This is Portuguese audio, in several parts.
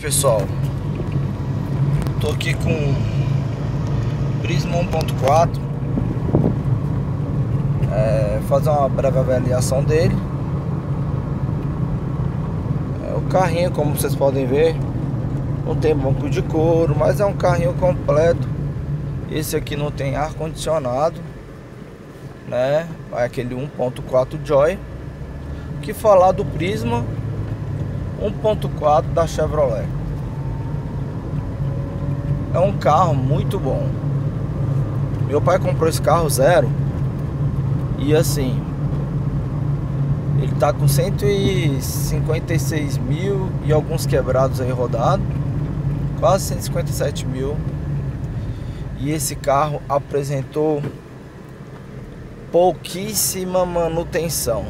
pessoal, tô aqui com Prisma 1.4, fazer uma breve avaliação dele. O carrinho, como vocês podem ver, não tem banco de couro, mas é um carrinho completo. Esse aqui não tem ar condicionado, né? É aquele 1.4 Joy. Que falar do Prisma 1.4 da Chevrolet. É um carro muito bom. Meu pai comprou esse carro zero. E assim, ele tá com 156 mil e alguns quebrados aí rodado, quase 157 mil. E esse carro apresentou pouquíssima manutenção.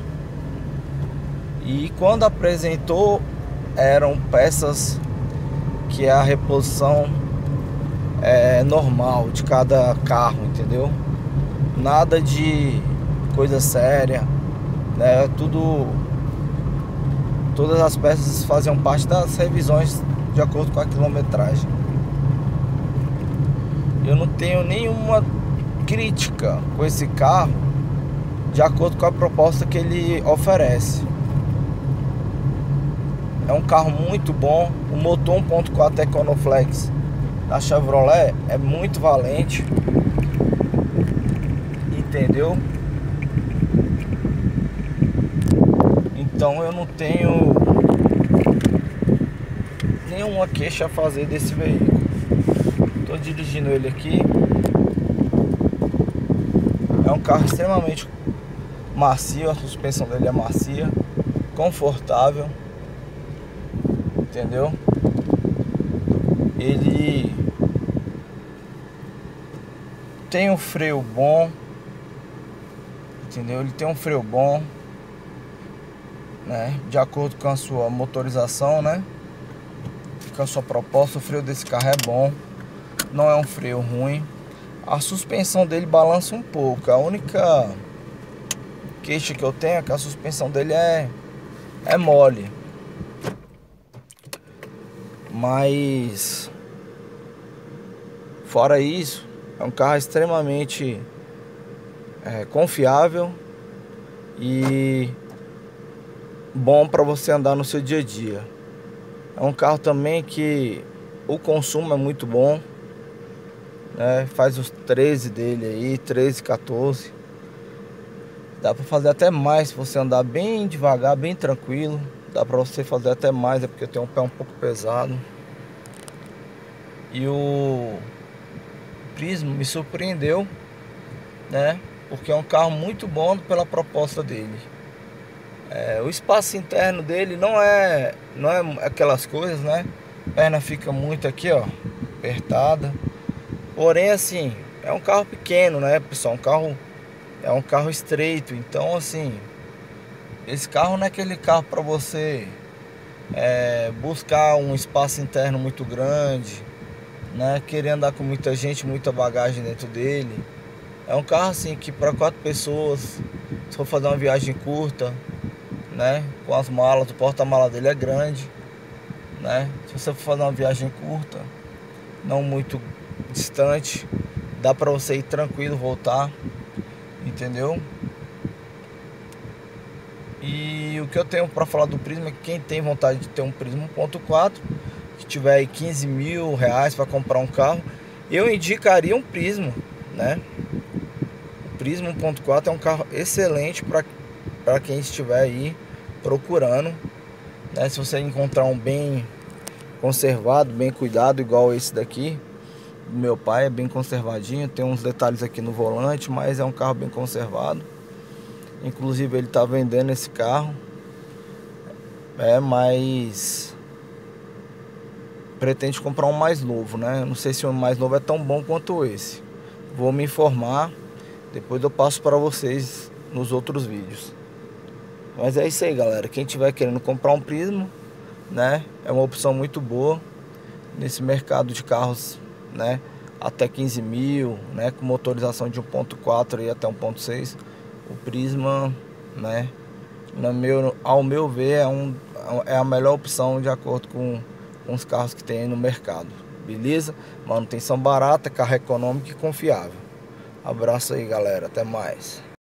E quando apresentou, eram peças que é a reposição normal de cada carro, entendeu? Nada de coisa séria, né? Todas as peças faziam parte das revisões de acordo com a quilometragem. Eu não tenho nenhuma crítica com esse carro, de acordo com a proposta que ele oferece. É um carro muito bom. O motor 1.4 EconoFlex da Chevrolet é muito valente, entendeu? Então eu não tenho nenhuma queixa a fazer desse veículo. Estou dirigindo ele aqui. É um carro extremamente macio, a suspensão dele é macia, confortável, entendeu? Ele tem um freio bom, entendeu? Ele tem um freio bom, né? De acordo com a sua motorização, né? Com a sua proposta, o freio desse carro é bom, não é um freio ruim. A suspensão dele balança um pouco. A única queixa que eu tenho é que a suspensão dele é mole. Mas fora isso, é um carro extremamente confiável e bom para você andar no seu dia a dia. É um carro também que o consumo é muito bom, né? Faz os 13 dele aí, 13, 14. Dá para fazer até mais se você andar bem devagar, bem tranquilo. Dá para você fazer até mais, é porque eu tenho um pé um pouco pesado. E o Prisma me surpreendeu, né? Porque é um carro muito bom pela proposta dele. O espaço interno dele não é aquelas coisas, né? A perna fica muito aqui, ó, apertada. Porém, assim, é um carro pequeno, né, pessoal? É um carro estreito. Então, assim, esse carro não é aquele carro para você buscar um espaço interno muito grande, né? Querer andar com muita gente, muita bagagem dentro dele. É um carro assim que para 4 pessoas, se for fazer uma viagem curta, né? Com as malas, o porta-mala dele é grande, né? Se você for fazer uma viagem curta, não muito distante, dá para você ir tranquilo, voltar, entendeu? E o que eu tenho para falar do Prisma é que quem tem vontade de ter um Prisma 1.4, que tiver aí 15 mil reais para comprar um carro, eu indicaria um Prisma, né? O Prisma 1.4 é um carro excelente para quem estiver aí procurando, né? Se você encontrar um bem conservado, bem cuidado, igual esse daqui do meu pai, é bem conservadinho, tem uns detalhes aqui no volante, mas é um carro bem conservado. Inclusive ele tá vendendo esse carro, mas pretende comprar um mais novo, né? Eu não sei se o mais novo é tão bom quanto esse. Vou me informar, depois eu passo para vocês nos outros vídeos. Mas é isso aí, galera. Quem tiver querendo comprar um Prisma, né, é uma opção muito boa nesse mercado de carros, né, até 15 mil, né, com motorização de 1.4 e até 1.6. O Prisma, né, ao meu ver, é a melhor opção de acordo com com os carros que tem aí no mercado. Beleza? Manutenção barata, carro econômico e confiável. Abraço aí, galera. Até mais.